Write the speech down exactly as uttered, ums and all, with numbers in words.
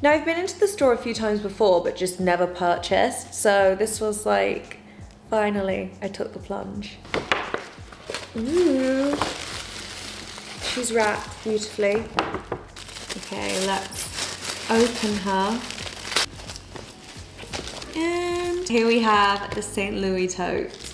Now, I've been into the store a few times before, but just never purchased. So this was like, finally, I took the plunge. Ooh. She's wrapped beautifully. Okay, let's open her. And here we have the Saint Louis tote.